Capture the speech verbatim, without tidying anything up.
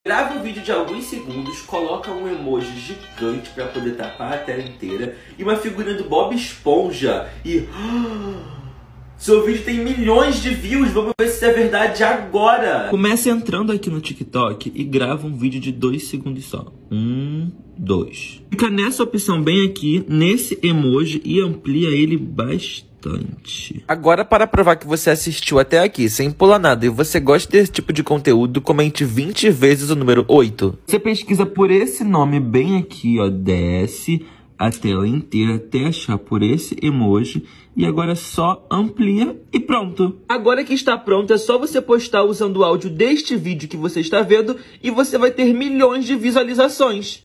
Grava um vídeo de alguns segundos, coloca um emoji gigante para poder tapar a tela inteira e uma figurinha do Bob Esponja e... seu vídeo tem milhões de views, vamos ver se é verdade agora! Começa entrando aqui no TikTok e grava um vídeo de dois segundos só. Um, dois. Fica nessa opção bem aqui, nesse emoji e amplia ele bastante. Agora, para provar que você assistiu até aqui sem pular nada e você gosta desse tipo de conteúdo, comente vinte vezes o número oito. Você pesquisa por esse nome bem aqui, ó, desce a tela inteira até achar por esse emoji e agora só amplia e pronto. Agora que está pronto, é só você postar usando o áudio deste vídeo que você está vendo e você vai ter milhões de visualizações.